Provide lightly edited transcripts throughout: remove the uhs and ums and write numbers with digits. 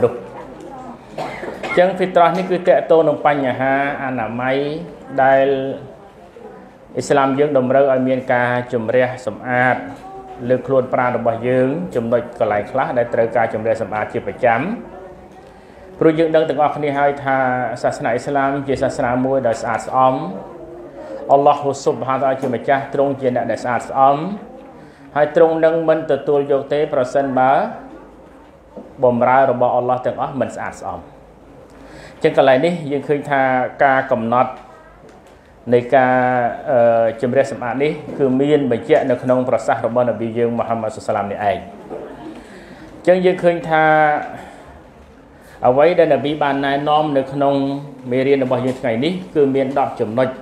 នោះចឹងហ្វីត្រះនេះគឺតកតូននឹងបញ្ហាអនាម័យដែលអ៊ីស្លាមយើងតម្រូវឲ្យមានការជំរះសម្អាតលើខ្លួនប្រាណរបស់យើងចំណុចកន្លែងខ្លះដែលត្រូវការជំរះសម្អាតជាប្រចាំព្រោះយើងដឹងទាំងអស់គ្នាហើយថាសាសនាអ៊ីស្លាមជាសាសនាមួយដែលស្អាតស្អំអល់ឡោះស៊ុបហានតាជាម្ចាស់ទ្រង់ជាអ្នកដែលស្អាតស្អំហើយទ្រង់នឹងមិនទទួលយកទេប្រសិនបើបំរើរបស់អល់ឡោះទាំងអស់មិនស្អាតស្អំចឹងកន្លែងនេះយើងឃើញថាការកំណត់នៃការជំរះសម្អាតនេះគឺមានបញ្ជាក់នៅក្នុងប្រសាសន៍របស់នប៊ីយើងមូហាម៉ាត់សុសឡាមនេះឯងចឹងយើងឃើញថាអ្វីដែលនប៊ីបានណែនាំនៅក្នុងមេរៀនរបស់យើងថ្ងៃនេះគឺមាន10ចំណុច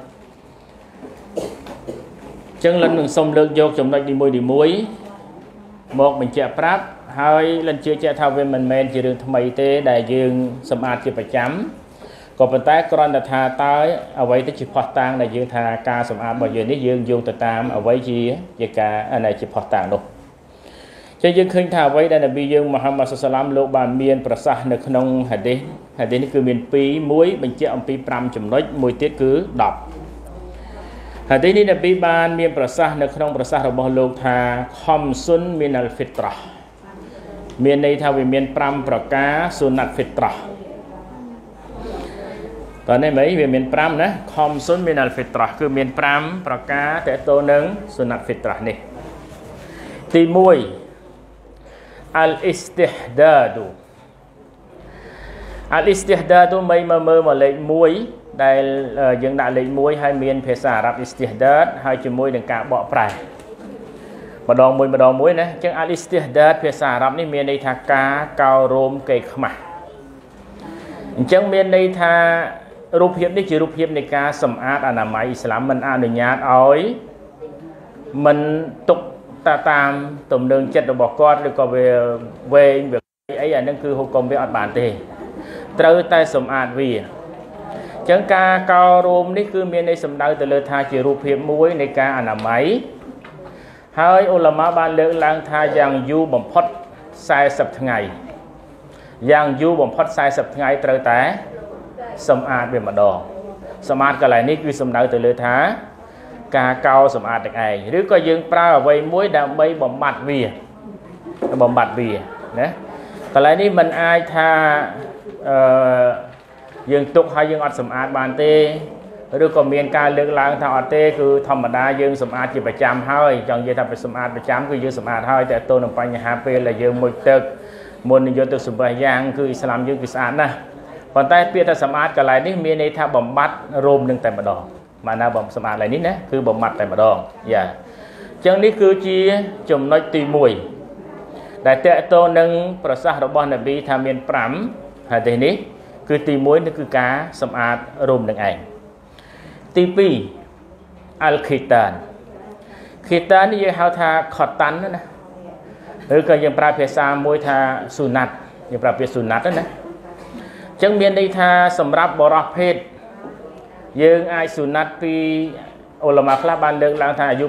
ចឹងលិននឹងសូមលើកយកចំណុចនីមួយៗមកបញ្ជាក់ប្រាប់ហើយលិនជឿជាក់ថាវាមិនមែនជារឿងថ្មីទេដែលយើងសម្អាតជាប្រចាំក៏ប៉ុន្តែគ្រាន់តែថាតើអ្វីទៅជាផុសតាងដែលយើងថាការសម្អាតរបស់យើងនេះយើងយោងទៅតាមអ្វីជាការជាផុសតាងនោះចឹងយើងឃើញថាអ្វីដែលនប៊ីយើងមូហាម៉ាត់សុសឡាមលោកបានមានប្រសាសន៍នៅក្នុងហាឌីសនេះគឺមាន2មួយបញ្ជាក់អំពី5ចំណុចមួយទៀតគឺ10ហាឌីសនេះនប៊ីបានមានប្រសាសន៍នៅក្នុងប្រសាសន៍របស់លោកថាខំសុនមីណាល់ហ្វីត្រះមានន័យថាវាមាន5ប្រការស៊ុណាត់ហ្វីត្រះតើនេះវាមាន5ណាខំសុនមីណាល់ហ្វីត្រះគឺមាន5ប្រការតើតើនឹងស៊ុណាត់ហ្វីត្រះនេះទី1អលអ៊ីស្ទីហ៍ដាឌូអលអ៊ីស្ទីហ៍ដាឌូមើលមកលេខ1ដែលយើងដាក់លេខ1ហើយមានភាសាអារ៉ាប់អ៊ីស្ទីហ៍ដាតហើយជាមួយនឹងការបកប្រែម្ដងមួយណាអញ្ចឹងអលអ៊ីស្ទីហ៍ដាតភាសាអារ៉ាប់នេះមានន័យថាការកោររោមកេរខ្មាស់អញ្ចឹងមានន័យថារូបភាពនេះជារូបភាពនៃការសម្អាតអនាម័យអ៊ីស្លាមមិនអនុញ្ញាតឲ្យមិនទុកតាមទំនឹងចិត្តរបស់គាត់ឬក៏វាវែងវាអីអានឹងគឺហុគមវាអត់បានទេត្រូវតែសម្អាតវាអញ្ចឹងការកោររោមនេះគឺមានន័យសំដៅទៅលើថាជារូបភាពមួយនៃការអនាម័យហើយឧលាម៉ាបានលើកឡើងថាយ៉ាងយូរបំផុត40ថ្ងៃយ៉ាងយូរបំផុត40ថ្ងៃត្រូវតែសម្អាតវាម្ដងសម្អាតកន្លែងនេះគឺសំដៅទៅលើថាការកោរសម្អាតទាំងឯងឬក៏យើងប្រើអ្វីមួយដើម្បីបំបត្តិវាណាកន្លែងនេះមិនអាចថាយើងទុកហើយយើងអត់សម្អាតបានទេឬក៏មានការលើកឡើងថាអត់ទេគឺធម្មតាយើងសម្អាតជាប្រចាំហើយចង់និយាយថាសម្អាតប្រចាំគឺយើងសម្អាតហើយតែទៅនឹងបញ្ហាពេលដែលយើងមុជទឹកមុននឹងយកទៅសម្បះយ៉ាងគឺអ៊ីស្លាមយើងគឺស្អាតណាស់ប៉ុន្តែពាក្យថាសម្អាតកន្លែងនេះមានន័យថាបំបត្តិរោមនឹងតែម្ដងមកណាបំសម្អាតកន្លែងនេះណាគឺបំបត្តិតែម្ដងយ៉ាអញ្ចឹងនេះគឺជាចំណុចទី1ដែលតកតងនឹងប្រសាសន៍របស់នប៊ីថាមាន5ហាឌីសនេះគឺទី1នេះគឺការសម្អាតរោមនឹងឯងទី2អលខីតាននេះយើងហៅថាខតាន់ណាឬក៏យើងប្រើភាសាមួយថាស៊ូណាត់យើងប្រើពាក្យស៊ូណាត់ណាអញ្ចឹងមានន័យថាសម្រាប់បរិសុទ្ធភេទយើងអាចស៊ូណាត់ពីឧលាម៉ាខ្លះបានលើកឡើងថាអាយុ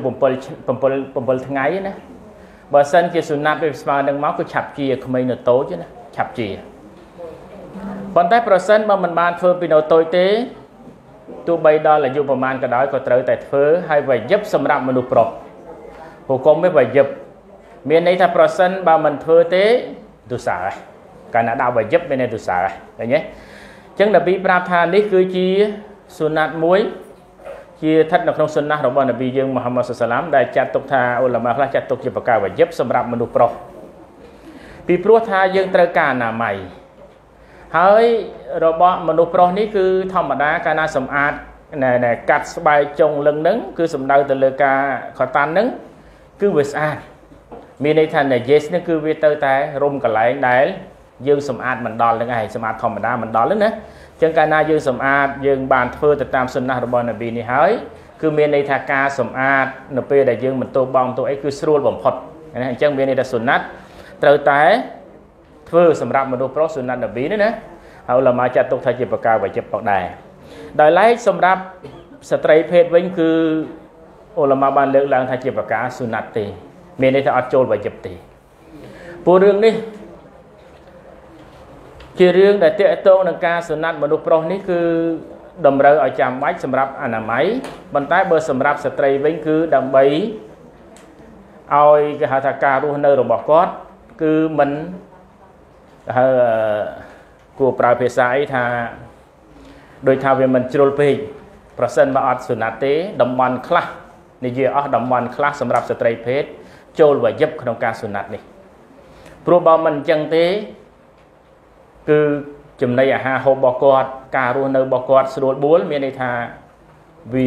7ថ្ងៃណាបើសិនជាស៊ូណាត់វាស្មើនឹងមកគឺឆាប់ជាក្មេងនៅតូចណាឆាប់ជាប៉ុន្តែប្រសិនបើមិនបានធ្វើពីនៅតូចទេទោះបីដល់អាយុប្រមាណក៏ដោយក៏ត្រូវតែធ្វើហើយវាយឹបសម្រាប់មនុស្សប្រុសហុគមវាយឹបមានន័យថាប្រសិនបើមិនធ្វើទេទុសាហើយកាលណាដាក់វាយឹបមានន័យទុសាហើយឃើញទេអញ្ចឹងនប៊ីប្រាប់ថានេះគឺជាស៊ុណាត់មួយជាស្ថិតនៅក្នុងស៊ុណាស់របស់នប៊ីយើងមូហាម៉ាត់សុសឡាមដែលចាត់ទុកថាឧលាម៉ាខ្លះចាត់ទុកជាប្រការវាយឹបសម្រាប់មនុស្សប្រុសពីព្រោះថាយើងត្រូវការអនាម័យហើយរបស់មនុស្សប្រុសនេះគឺធម្មតាកាលណាសម្អាតកាត់ស្បែកចុងលឹងហ្នឹងគឺសំដៅទៅលើការខតាន់ហ្នឹងគឺវាស្អាតមានន័យថាណាយេសនេះគឺវាទៅតែរុំកន្លែងដែលយើងសម្អាតមិនដល់ហ្នឹងឯងសម្អាតធម្មតាមិនដល់ហ្នឹងណាអញ្ចឹងកាលណាយើងសម្អាតយើងបានធ្វើទៅតាមសុណាស់របស់នប៊ីនេះហើយគឺមានន័យថាការសម្អាតនៅពេលដែលយើងមិនទោសបងទោសអីគឺស្រួលបំផុតណាអញ្ចឹងមានន័យថាសុណាត់ត្រូវតែធ្វើសម្រាប់មនុស្សប្រុសសុណាត់នប៊ីនេះណាហើយឧលាម៉ាចាត់ទុកថាជាប្រការវាយឹបផងដែរដោយឡែកសម្រាប់ស្ត្រីភេទវិញគឺឧលាម៉ាបានលើកឡើងថាជាប្រការសុណាត់ទេមានន័យថាអត់ចូលវាយឹបទេព្រោះរឿងនេះជារឿងដែលតេតងនឹងការសុណាត់មនុស្សប្រុសនេះគឺតម្រូវឲ្យចាំបាច់សម្រាប់អនាម័យប៉ុន្តែបើសម្រាប់ស្ត្រីវិញគឺដើម្បីឲ្យគេហៅថាការរស់នៅរបស់គាត់គឺមិនគួរប្រើភាសាអីថាដោយថាវាមិនជ្រុលពេកប្រសិនបើអត់សុណាត់ទេតំបន់ខ្លះនិយាយអស់តំបន់ខ្លះសម្រាប់ស្ត្រីភេទចូលវយិបក្នុងការសុណាត់នេះព្រោះបើមិនអញ្ចឹងទេគឺចំណីអាហារហូបរបស់គាត់ការរស់នៅរបស់គាត់ស្រួលបួលមានន័យថាវា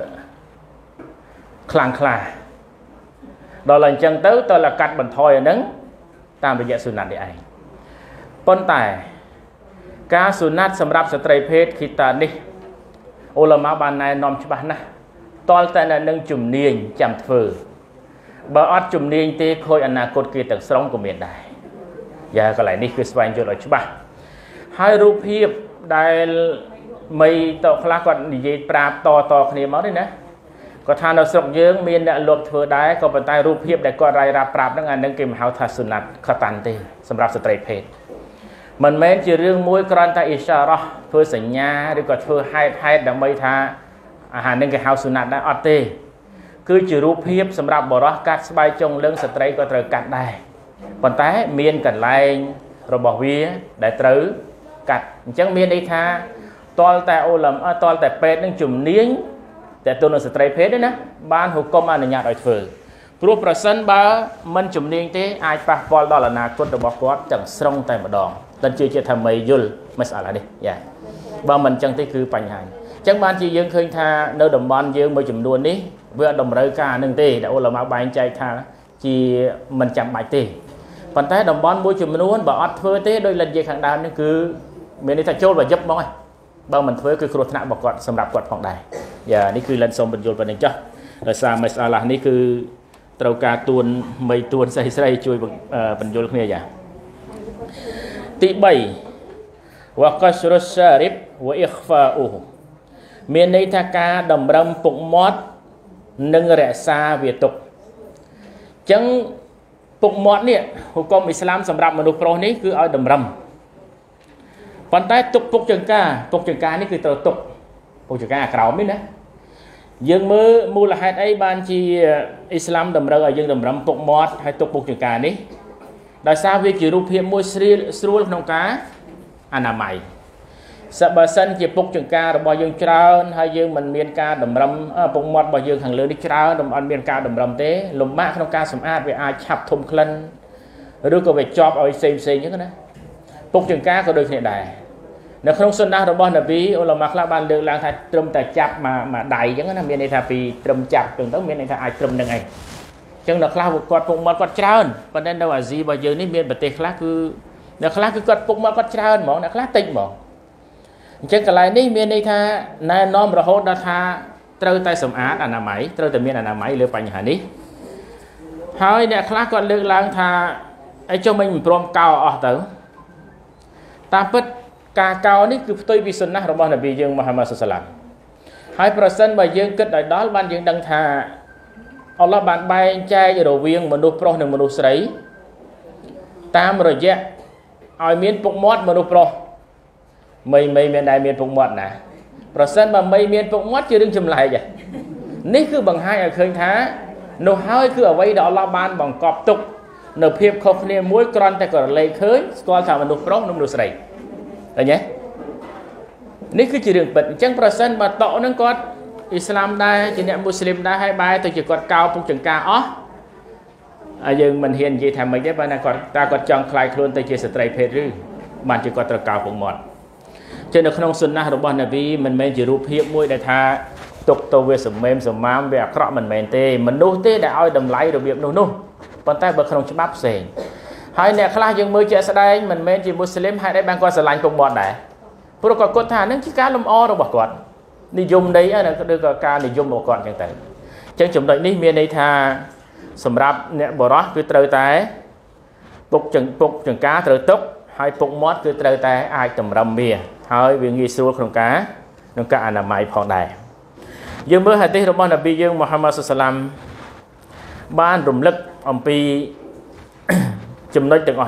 ខ្លាំងក្លាដល់អញ្ចឹងទៅតើកាត់បន្ថយអាហ្នឹងតាមរយៈសុណាត់នេះឯងប៉ុន្តែការសុណាត់សម្រាប់ស្ត្រីភេទឃីតានេះអ៊ូឡាម៉ាបានណែនាំច្បាស់ណាស់តលតែនឹងជំនាញចាំធ្វើបើអត់ជំនាញទេខូចអនាគតគេទាំងស្រុងក៏មានដែរយ៉ាកន្លែងនេះគឺស្វែងយល់ឲ្យច្បាស់ហើយរូបភាពដែលមីតខ្លះគាត់និយាយប្រាប់តគ្នាមកនេះណាគាត់ថានៅស្រុកយើងមានអ្នកលបធ្វើដែរក៏ប៉ុន្តែរូបភាពដែលគាត់រាយរាប់ប្រាប់ហ្នឹងអានឹងគេមិនហៅថាសុណាត់ខតាន់ទេសម្រាប់ស្ត្រីភេទមិនមែនជារឿងមួយគ្រាន់តែអ៊ីសារ៉ះធ្វើសញ្ញាឬក៏ធ្វើហេតុដើម្បីថាអាហារនឹងគេហៅសុណាត់ដែរអត់ទេគឺជារូបភាពសម្រាប់បរិះកាត់ស្បែកចុងលឹងស្ត្រីក៏ត្រូវកាត់ដែរប៉ុន្តែមានកន្លែងរបស់វាដែលត្រូវកាត់អញ្ចឹងមានន័យថាតលតែអូឡាំតលតែពេទ្យនឹងជំនាញតែទៅនឹងស្ត្រីភេទទេណាបានហុគមអនុញ្ញាតឲ្យធ្វើព្រោះប្រសិនបើមិនជំនាញទេអាចប៉ះពាល់ដល់អនាគតរបស់គាត់ទាំងស្រុងតែម្ដងតែជឿជាថាមីយល់មិនស្អាតនេះយ៉ាបើមិនអញ្ចឹងទេគឺបញ្ហាអញ្ចឹងបានជាយើងឃើញថានៅតំបន់យើងមួយចំនួននេះវាអត់តម្រូវការនឹងទេដែលអូឡាម៉ាបែងចែកថាជាមិនចាំបាច់ទេប៉ុន្តែតំបន់មួយចំនួនបើអត់ធ្វើទេដោយលិទ្ធនិយាយខាងដើមនេះគឺមានន័យថាចូលវយិបហ្មងឯងបើមិនធ្វើគឺគ្រោះថ្នាក់របស់គាត់សម្រាប់គាត់ផងដែរយ៉ានេះគឺលិទ្ធសូមបញ្យល់ប៉ុណ្្នឹងចុះដោយសារមេស្អាឡាស់នេះគឺត្រូវការទួនមីទួនស្រីជួយបញ្យល់គ្នាយ៉ាទី3វកសរុសារិបវអ៊ីខ្វាអ៊ូមានន័យថាការតម្រឹមពុកមាត់និងរក្សាវាទុកអញ្ចឹងពុកមាត់នេះហុគមអ៊ីស្លាមសម្រាប់មនុស្សប្រុសនេះគឺឲ្យតម្រឹមប៉ុន្តែទុកពុកចង្ការនេះគឺត្រូវទុកពុកចង្ការអាក្រោមនេះណាយើងមើលមូលហេតុអីបានជាអ៊ីស្លាមតម្រូវឲ្យយើងតម្រឹមពុកមាត់ហើយទុកពុកចង្ការនេះដោយសារវាជារូបភាពមួយស្រួលក្នុងការអនាម័យបើសិនជាពុកចង្ការរបស់យើងច្រើនហើយយើងមិនមានការតម្រឹមពុកមាត់របស់យើងខាងលើនេះច្រើនមិនអត់មានការតម្រឹមទេលំបាកក្នុងការសម្អាតវាអាចឆាប់ធំក្លិនឬក៏វាជាប់ឲ្យផ្សេងអញ្ចឹងណាពុកចង្ការក៏ដូចគ្នាដែរនៅក្នុងសុណារបស់នប៊ីអ៊ូឡាម៉ាខ្លះបានលើកឡើងថាត្រឹមតែចាប់មួយដៃអញ្ចឹងណាមានន័យថាពីត្រឹមចាប់ទៅមានន័យថាអាចត្រឹមនឹងឯងអញ្ចឹងនៅខ្លះគាត់ពុកមាត់គាត់ច្រើនប៉ុន្តែនៅអាស៊ីរបស់យើងនេះមានប្រទេសខ្លះគឺនៅខ្លះគឺគាត់ពុកមាត់គាត់ច្រើនហ្មងនៅខ្លះតិចហ្មងអញ្ចឹងកន្លែងនេះមានន័យថាណែនាំរហូតដល់ថាត្រូវតែសម្អាតអនាម័យត្រូវតែមានអនាម័យលើបញ្ហានេះហើយអ្នកខ្លះគាត់លើកឡើងថាអីចុះមិនព្រមកោអស់ទៅតាមពិតការកោនេះគឺផ្ទុយពីសុណារបស់នប៊ីយើងមូហាម៉ាត់សុសឡាមហើយប្រសិនបើយើងគិតឲ្យដល់បានយើងដឹងថាអល់ឡោះបានបែងចែករវាងមនុស្សប្រុសនិងមនុស្សស្រីតាមរយៈឲ្យមានពុកមាត់មនុស្សប្រុសមីមានដែរមានពុកមាត់ណាប្រសិនបើមីមានពុកមាត់ជារឿងចម្លែកនេះគឺបង្ហាញឲ្យឃើញថានោះហើយគឺអ្វីដែលអល់ឡោះបានបង្កប់ទុកនៅភាពខុសគ្នាមួយគ្រាន់តែក៏រលែកឃើញស្គាល់ថាមនុស្សប្រុសនិងមនុស្សស្រីឃើញទេនេះគឺជារឿងពិតអញ្ចឹងប្រសិនបើតក់នឹងគាត់អ៊ីស្លាមដែរជាអ្នកមូស្លីមដែរហើយបែរទៅជាគាត់កោពុកចង្ការអស់យើងមិនហ៊ាននិយាយថាម៉េចទេបើណាគាត់ចង់ខ្លាយខ្លួនទៅជាស្ត្រីភេទឬបានជាគាត់ត្រូវកោពុកមាត់ចឹងនៅក្នុងសុណារបស់នប៊ីមិនមែនជារូបភាពមួយដែលថាទុកទៅវាសម្មេមសម្មាមវាអាក្រក់មិនមែនទេមនុស្សទេដែលឲ្យតម្លៃរបៀបនោះប៉ុន្តែបើក្នុងច្បាប់ផ្សេងហើយអ្នកខ្លះយើងមើលជាក់ស្ដែងមិនមែនជាមូស្លីមហេតុអីបានគាត់ស្រឡាញ់ពុកមាត់ដែរព្រោះគាត់គិតថានឹងជាការលំអរបស់គាត់និយមដីឬក៏ការនិយមរបស់គាត់អញ្ចឹងទៅអញ្ចឹងចំណុចនេះមានន័យថាសម្រាប់អ្នកបរោះគឺត្រូវតែពុកចង្ការត្រូវទុកហើយពុកមាត់គឺត្រូវតែអាចតម្រឹមវាហើយវាងាយស្រួលក្នុងការអនាម័យផងដែរយើងមើលហាឌីសរបស់នប៊ីយើងមូហាម៉ាត់សុសឡាមបានរំលឹកអំពីចំណុចទាំងអស់នេះ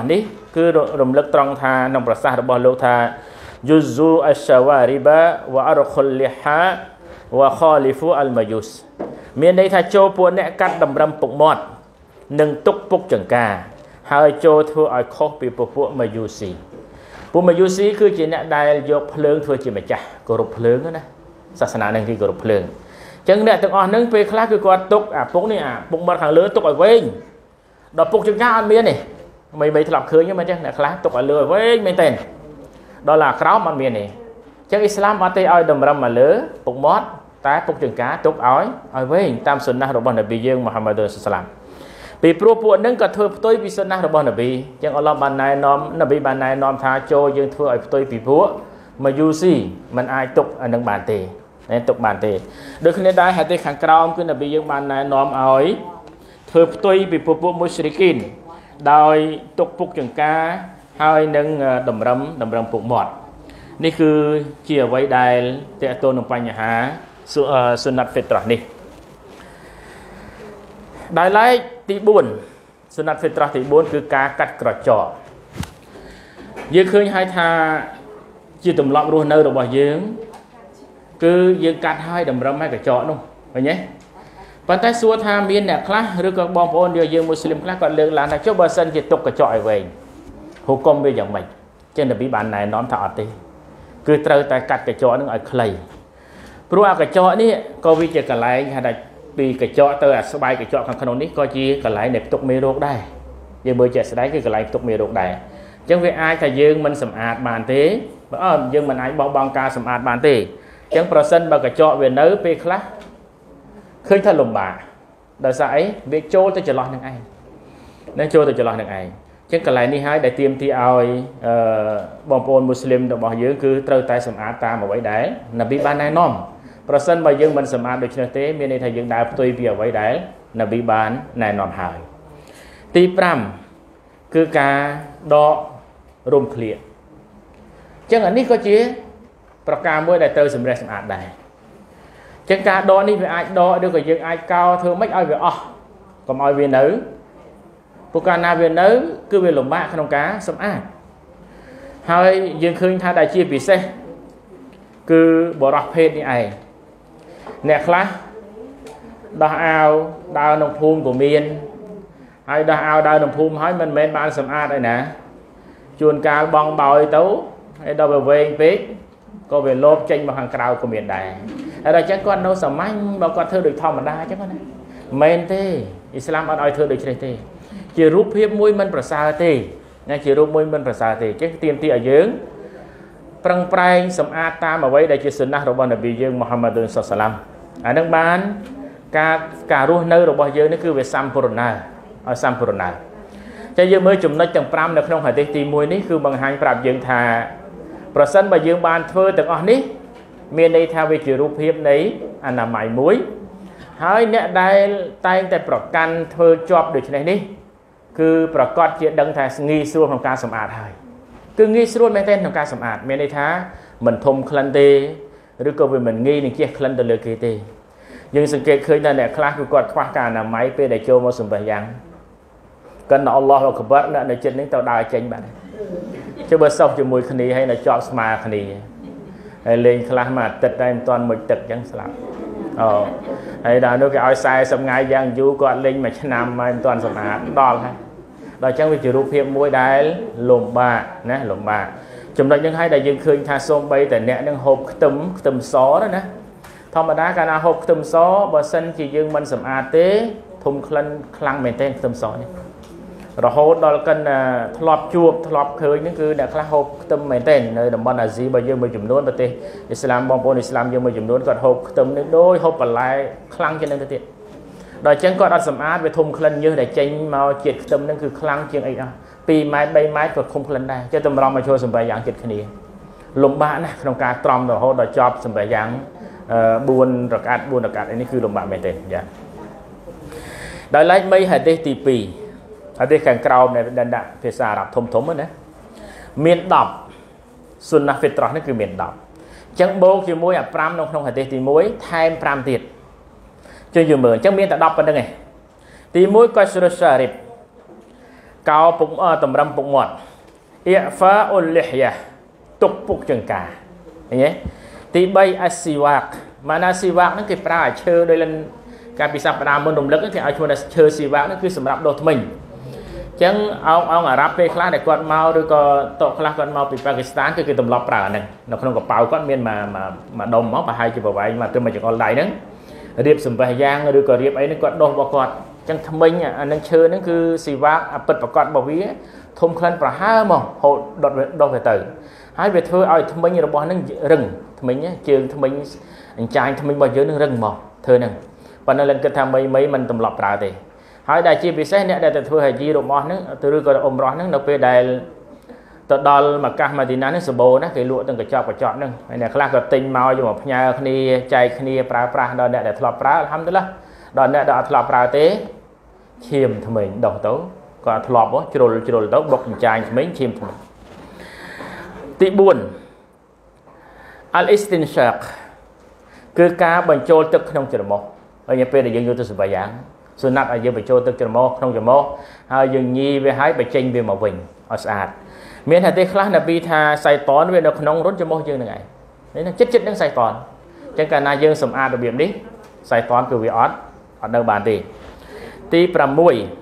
គឺរំលឹកត្រង់ថាក្នុងប្រសាសន៍របស់លោកថាយុហ្ស៊ូអស្សាវ៉ារីបាវ៉ាអរខុលលីហាវ៉ាខាលីហ្វូអលម៉ាយុសមានន័យថាចូលពួកអ្នកកាត់តម្រឹមពុកមាត់និងទុកពុកចង្ការហើយចូលធ្វើឲ្យខុសពីពួកម៉ាយុស៊ីពួកម៉ាយុស៊ីគឺជាអ្នកដែលយកភ្លើងធ្វើជាម្ចាស់គោរពភ្លើងណាសាសនានឹងគេគោរពភ្លើងអញ្ចឹងអ្នកទាំងអស់ហ្នឹងពេលខ្លះគឺគាត់ទុកអាពុកនេះអាពុកមាត់ខាងលើទុកឲ្យវែងដល់ពុកចង្ការអត់មានទេមិនធ្លាប់ឃើញទេមិនចឹងអ្នកខ្លះទុកឲ្យលើឲ្យវែងមែនតើដល់ឡាក្រោមអត់មានទេអញ្ចឹងអ៊ីស្លាមអត់ទេឲ្យតម្រឹមមកលើពុកមាត់តែពុកចង្ការទុកឲ្យវែងតាមសុណារបស់នប៊ីយើងមូហាម៉ាត់សាសឡាមពីព្រោះពួកហ្នឹងក៏ធ្វើផ្ទុយពីសុណារបស់នប៊ីអញ្ចឹងអល់ឡោះបានណែនាំនប៊ីបានណែនាំថាចូលយើងធ្វើឲ្យផ្ទុយពីពួកម៉ាយូស៊ីมันអាចទុកអានឹងបានទេទុកបានទេដូចគ្នាដែរហាឌីសខាងក្រោមគឺនប៊ីយើងបានណែនាំឲ្យធ្វើផ្ទុយពីពួកមុស្រិគីនដោយទុកពុកចង្ការហើយនឹងតម្រឹមពុកមាត់នេះគឺជាអ្វីដែលតេតូននឹងបញ្ហាសុណាត់ហ្វីត្រះនេះដោយឡែកទី4សុណាត់ហ្វីត្រះទី4គឺការកាត់ក្រចកយើងឃើញហើយថាជាទម្លាប់រស់នៅរបស់យើងគឺយើងកាត់ហើយតម្រឹមហើយកញ្ចក់នោះឃើញទេប៉ុន្តែសួរថាមានអ្នកខ្លះឬក៏បងប្អូនយើងមូស្លីមខ្លះគាត់លើកឡើងថាចុះបើសិនជាទុកកញ្ចក់ឲ្យវែងហុគមវាយ៉ាងម៉េចចឹងនប៊ីបានណែនាំថាអត់ទេគឺត្រូវតែកាត់កញ្ចក់នឹងឲ្យខ្លីព្រោះអាកញ្ចក់នេះក៏វាជាកន្លែងហៅថាពីកញ្ចក់ទៅអាស្បែកកញ្ចក់ខាងក្នុងនេះក៏ជាកន្លែងដែលផ្ទុកមេរោគដែរយើងមើលជាក់ស្ដែងគឺកន្លែងផ្ទុកមេរោគដែរអញ្ចឹងវាអាចថាយើងមិនសម្អាតបានទេបើយើងមិនអាចបោះបង់ការសម្អាតបានទេអញ្ចឹងប្រសិនបើកញ្ចក់វានៅពេលខ្លះឃើញថាលំបាកដោយសារអីវាចូលទៅចន្លោះនឹងឯងនឹងចូលទៅចន្លោះនឹងឯងអញ្ចឹងកន្លែងនេះហើយដែលទាមទារឲ្យបងប្អូនមូស្លីមរបស់យើងគឺត្រូវតែសម្អាតតាមអ្វីដែលនប៊ីបានណែនាំប្រសិនបើយើងមិនសម្អាតដូច្នេះទេមានន័យថាយើងដើរផ្ទុយពីអ្វីដែលនប៊ីបានណែនាំហើយទី5គឺការដករំឃ្លៀកអញ្ចឹងអានេះក៏ជាប្រការមួយដែលត្រូវសម្រេចសម្អាតដែរអញ្ចឹងការដកនេះវាអាចដកឬក៏យើងអាចកោធ្វើម៉េចឲ្យវាអស់កុំឲ្យវានៅព្រោះកាលណាវានៅគឺវាលំបាកក្នុងការសម្អាតហើយយើងឃើញថាដែលជាពិសេសគឺបរិះភេទនេះឯងអ្នកខ្លះដោះអាវដើរក្នុងភូមិក៏មានហើយដោះអាវដើរក្នុងភូមិហើយមិនមែនបានសម្អាតឯណាជួនកាលបងបោយទៅហើយដល់វាវែងពេកក៏វាលោបចេញមកខាងក្រៅក៏មានដែរហើយដល់អញ្ចឹងគាត់នៅសាមញ្ញបើគាត់ធ្វើដូចធម្មតាអញ្ចឹងណាមែនទេអ៊ីស្លាមអត់ឲ្យធ្វើដូចនេះទេជារូបភាពមួយមិនប្រសើរទេណាជារូបមួយមិនប្រសើរទេអញ្ចឹងទាមទារឲ្យយើងប្រឹងប្រែងសម្អាតតាមអ្វីដែលជាសុណាស់របស់នប៊ីយើងមូហាម៉ាត់សុសឡាមអានឹងបានការរស់នៅរបស់យើងនេះគឺវាសម្ពូរណាឲ្យសម្ពូរណាតែយើងមើលចំណុចទាំង5នៅក្នុងហាឌីសទី1នេះគឺបង្ហាញប្រាប់យើងថាប្រសិនបើយើងបានធ្វើទាំងអស់នេះមានន័យថាវាជារូបភាពនៃអនាម័យមួយហើយអ្នកដែលតែងតែប្រកាន់ធ្វើជាប់ដូចនេះគឺប្រកាសជាដឹងថាងាយស្រួលក្នុងការសម្អាតហើយគឺងាយស្រួលមែនទែនក្នុងការសម្អាតមានន័យថាមិនធំក្លិនទេឬក៏វាមិនងាយនឹងជះក្លិនទៅលើគេទេយើងសង្កេតឃើញថាអ្នកខ្លះគឺគាត់ខ្វះការអនាម័យពេលដែលចូលមកសម្បះយ៉ាងកាន់តែអល់ឡោះអក្បារអ្នកនៅចិត្តនេះទៅដើរចេញបាត់ចុះបើសោះជាមួយគ្នាហើយនៅជាប់ស្មាគ្នាហើយលេងខ្លះមួយអាទិត្យតែមិនទាន់មុជទឹកអញ្ចឹងស្លាប់ហើយដល់នោះគេឲ្យ40ថ្ងៃយ៉ាងយូរគាត់លេងមួយឆ្នាំហើយមិនទាន់សម្អាតដល់ហើយដល់អញ្ចឹងវាជារូបភាពមួយដែលលំបាកណាលំបាកចំណុចហ្នឹងហើយដែលយើងឃើញថាសូម្បីតែអ្នកនឹងហូបខ្ទឹមសណាធម្មតាកាលណាហូបខ្ទឹមសបើសិនជាយើងមិនសម្អាតទេធំក្លិនខ្លាំងមែនទែនខ្ទឹមសនេះរហូតដល់កិនធ្លាប់ជួបធ្លាប់ឃើញហ្នឹងគឺអ្នកខ្លះហូបខ្ទឹមមែនទែននៅតំបន់អាស៊ីរបស់យើងមួយចំនួនប្រទេសអ៊ីស្លាមបងប្អូនអ៊ីស្លាមយើងមួយចំនួនគាត់ហូបខ្ទឹមនេះដូចហូបបន្លែខ្លាំងជាងនឹងទៅទៀតដល់អញ្ចឹងគាត់អត់សម្អាតវាធំក្លិនញើសដែលចេញមកជាតិខ្ទឹមហ្នឹងគឺខ្លាំងជាងអីអស់2ម៉ែត្រ3ម៉ែត្រក៏ឃុំក្លិនដែរចេះតម្រង់មកចូលសម្រាប់យ៉ាងចិត្តគ្នាលំបាកណាស់ក្នុងការត្រំរហូតដល់ចប់សម្រាប់យ៉ាង4រកាត់នេះគឺលំបាកមែនទេចាដោយឡែក3ហាឌីសទី2ហាឌីសខាងក្រោមដែលដាក់ភាសាអារ៉ាប់ធំណាមាន10សុណាហ្វីត្រះនេះគឺមាន10អញ្ចឹងបូកជាមួយអា5នៅក្នុងហាឌីសទី1ថែម5ទៀតចុះយើងមើលអញ្ចឹងមានតែ10ប៉ុណ្្នឹងឯងទី1កោស្រុសារីបកោពុកតម្រឹមពុកមាត់ إعفاء اللحية ទុកពុកចង្កាឃើញទេទី3 asiwak មកណា siwak ហ្នឹងគេប្រើឲ្យឈើដោយលិនការពិសាបដាមុនរំលឹកគេឲ្យឈ្មោះថាឈើ siwak ហ្នឹងគឺសម្រាប់ដុសធ្មេញអញ្ចឹងអង្គអារ៉ាប់ពេលខ្លះដែលគាត់មកឬក៏តកខ្លះគាត់មកពីប៉ាគីស្ថានគឺគេទម្លាប់ប្រើអាហ្នឹងនៅក្នុងកប៉ៅគាត់មានមួយដុំមកប្រហែលជាប្រវែងមកទៅមួយចង្អុលដៃហ្នឹងរៀបសម្បះយ៉ាងឬក៏រៀបអីហ្នឹងគាត់ដុសរបស់គាត់អញ្ចឹងធ្មេញអាហ្នឹងឈើហ្នឹងគឺ siwak អាពិតប្រកបរបស់វាធំក្លិនប្រហើមកហូតដុសវាទៅហើយវាធ្វើឲ្យធ្មេញរបស់ហ្នឹងរឹងធ្មេញជើងធ្មេញអញ្ចាញធ្មេញរបស់យើងនឹងរឹងមកធ្វើហ្នឹងប៉ុន្តែលិនគិតថាមីមិនទម្លាប់ប្រើទេហើយដែលជាពិសេសអ្នកដែលទៅធ្វើហាជីរបស់ហ្នឹងឬក៏អ៊ុំរ៉ោះហ្នឹងនៅពេលដែលទៅដល់មកកាសម៉ាឌីណាហ្នឹងសម្បូរណាគេលក់ទាំងកញ្ចប់ហ្នឹងហើយអ្នកខ្លះក៏ទិញមកយកមកផ្ញើគ្នាចែកគ្នាប្រើប្រាស់ដល់អ្នកដែលធ្លាប់ប្រើអល់ហាំឌុលឡាដល់អ្នកដែលអត់ធ្លាប់ប្រើទេឈាមធ្មេញដុសទៅក៏ធ្លាប់ជ្រុលទៅបុកអញ្ចាញធ្មេញឈាមធ្មេញទី4 al-istinshaq គឺការបញ្ចូលទឹកក្នុងច្រមុះហើយពេលដែលយើងយកទៅសម្បយ៉ាងសុណាត់ឲ្យយើងបញ្ចូលទឹកច្រមុះក្នុងច្រមុះហើយយើងញីវាឲ្យបញ្ចេញវាមកវិញឲ្យស្អាតមានតែទេខ្លះណាពីថាសៃតនវានៅក្នុងរន្ធច្រមុះយើងហ្នឹងឯងនេះចិត្តនឹងសៃតនអញ្ចឹងកាលណាយើងសម្អាតរបៀបនេះសៃតនគឺវាអត់នៅបានទេទី6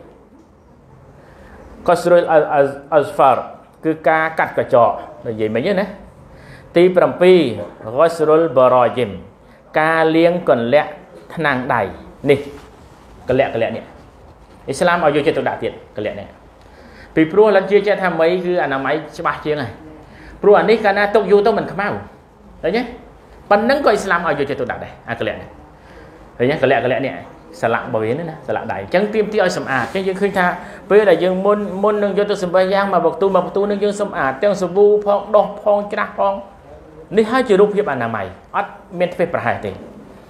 Qasrul al-azfar គឺការកាត់កញ្ចក់និយាយមិញណាទី7 Qasrul barajim ការលាងកន្លាក់ថ្នាំងដៃនេះកលាក់នេះអ៊ីស្លាមឲ្យយកចិត្តទុកដាក់ទៀតកលាក់នេះពីព្រោះលិនជាចេះថាមីគឺអនាម័យច្បាស់ជាងហើយព្រោះអានេះកាលណាទុកយូរទៅមិនខ្មៅឃើញទេប៉ុណ្ណឹងក៏អ៊ីស្លាមឲ្យយកចិត្តទុកដាក់ដែរអាកលាក់នេះឃើញទេកលាក់នេះស្លាករបស់វាណាស្លាកដៃអញ្ចឹងទាមទារឲ្យសម្អាតអញ្ចឹងយើងឃើញថាពេលដែលយើងមុននឹងយកទៅសម្បះយ៉ាងមកបន្ទូនឹងយើងសម្អាតទាំងសាប៊ូផងដោះផងច្រាស់ផងនេះហើយជារូបភាពអនាម័យអត់មានធ្វេសប្រហែសទេ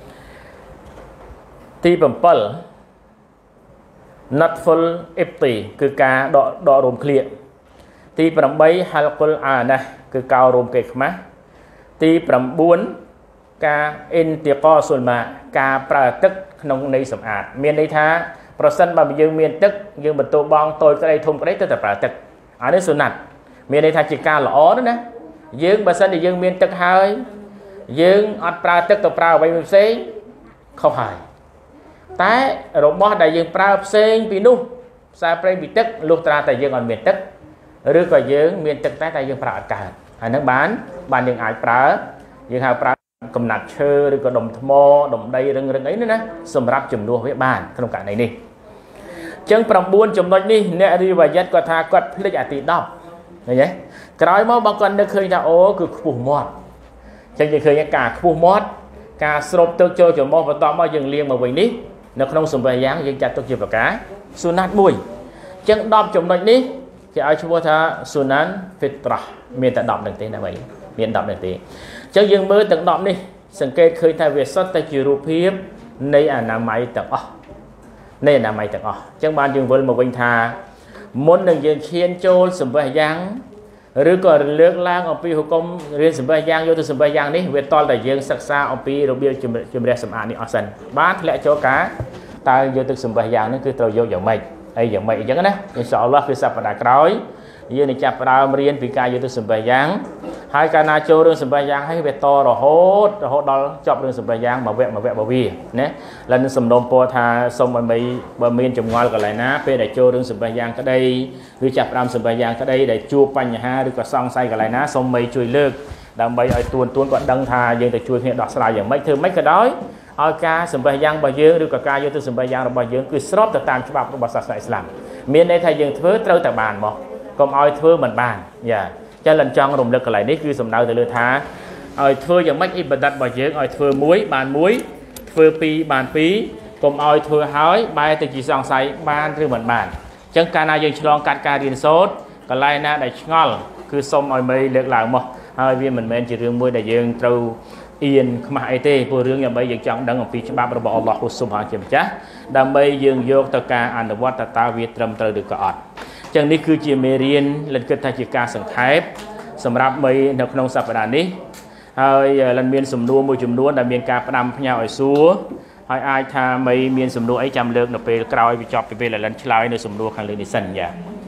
ទី7 Natful Ibti គឺការដករោមឃ្លៀកទី8 Halqul Anah គឺកោររោមគេខ្មាស់ទី9ការ Intiqasul Ma ការប្រើទឹកក្នុងន័យសម្អាតមានន័យថាប្រសិនបើយើងមានទឹកយើងបន្ទោបងតូចក្តីធំក្តីទៅតែប្រើទឹកអានេះសុណាត់មានន័យថាជាការល្អណាយើងបើសិនជាយើងមានទឹកហើយយើងអត់ប្រើទឹកទៅប្រើអ្វីផ្សេងខុសហើយតែរបស់ដែលយើងប្រើផ្សេងពីនោះផ្សារប្រេងពីទឹកលុះត្រាតែយើងអត់មានទឹកឬក៏យើងមានទឹកតែយើងប្រើអត់កើតហើយនឹងបានយើងអាចប្រើយើងហៅប្រើកំណាត់ឈើឬក៏ដុំថ្មដុំដីរឹងអីណាសម្រាប់ជំនួសវាបានក្នុងករណីនេះអញ្ចឹង9ចំណុចនេះអ្នករីវ៉ាយ៉ាត់គាត់ថាគាត់ភ្លេចអាទី10ឃើញទេក្រោយមកបងគាត់នឹកឃើញថាអូគឺខ្ពស់មាត់អញ្ចឹងយើងឃើញការខ្ពស់មាត់ការស្រូបទឹកចូលច្រមុះបន្ទាប់មកយើងលាងមកវិញនេះនៅក្នុងសម្ភារយ៉ាងយើងចាត់ទុកជាប្រការសុណាត់មួយអញ្ចឹង10ចំណុចនេះគេឲ្យឈ្មោះថាសុណាន fitrah មានតែ10នឹងទេណាបីមាន10នឹងទេអញ្ចឹងយើងមើលទាំង10នេះសង្កេតឃើញថាវាសុទ្ធតែជារូបភាពនៃអនាម័យទាំងអស់អញ្ចឹងបានយើងវិលមកវិញថាមុននឹងយើងឈានចូលសម្ភារយ៉ាងឬក៏លើកឡើងអំពីហុគមរៀនសម្ភារយ៉ាងយកទៅសម្ភារយ៉ាងនេះវាតល់តែយើងសិក្សាអំពីរបៀបជំរះសម្អាតនេះអស់សិនបានធ្លាក់ចូលការតើយកទឹកសម្ភារយ៉ាងនេះគឺត្រូវយកយ៉ាងម៉េចអីយ៉ាងម៉េចអញ្ចឹងណាអ៊ីនសាអល់ឡោះគឺសប្តាហ៍ក្រោយយើងនឹងចាប់ផ្ដើមរៀនពីការយកទឹកសម្ភារយ៉ាងហើយកាលណាចូលរឿងសម្ភារយ៉ាងហើយវាតរហូតដល់ចប់រឿងសម្ភារយ៉ាងមួយវគ្គវាណាឡើយនឹងសំណូមពរថាសូមឲ្យបើមានចម្ងល់កន្លែងណាពេលដែលចូលរឿងសម្ភារយ៉ាងក្តីឬចាប់ផ្ដើមសម្ភារយ៉ាងក្តីដែលជួបបញ្ហាឬក៏សង្ស័យកន្លែងណាសូមមីជួយលើកដើម្បីឲ្យទួនគាត់ដឹងថាយើងទៅជួយគ្នាដោះស្រាយយ៉ាងម៉េចធ្វើម៉េចក៏ដោយឲ្យការសម្ភារយ៉ាងរបស់យើងឬក៏ការយកទៅសម្ភារយ៉ាងរបស់យើងគឺស្របទៅតាមច្បាប់របស់សាសនាអ៊ីស្លាមមានន័យថាយើងធ្វើត្រូវតែបានមកកុំឲ្យធ្វើមិនបានយ៉ាចឹងលិនចង់រំលឹកកន្លែងនេះគឺសំដៅទៅលើថាឲ្យធ្វើយ៉ាងម៉េចអ៊ីបាដាតរបស់យើងឲ្យធ្វើមួយបានមួយធ្វើពីរបានពីរកុំឲ្យធ្វើហើយបែរទៅជាសង្ស័យបានឬមិនបានចឹងកាលណាយើងឆ្លងកាត់ការរៀនសូត្រកន្លែងណាដែលឆ្ងល់គឺសូមឲ្យមេលើកឡើងមកហើយវាមិនមែនជារឿងមួយដែលយើងត្រូវអៀនខ្មាស់អីទេព្រោះរឿងដើម្បីយើងចង់ដឹងអំពីច្បាប់របស់អល់ឡោះស៊ុបហានជាម្ចាស់ដើម្បីយើងយកទៅការអនុវត្តតើវាត្រឹមត្រូវឬក៏អត់ចឹងនេះគឺជាមេរៀនលិនគិតថាជាការសង្ខេបសម្រាប់មីនៅក្នុងសប្តាហ៍នេះហើយលិនមានសំណួរមួយចំនួនដែលមានការផ្ដាំផ្ញើឲ្យសួរហើយអាចថាមីមានសំណួរអីចាំលើកនៅពេលក្រោយបញ្ចប់ពីពេលលិនឆ្លើយនៅសំណួរខាងលើនេះសិនយ៉ា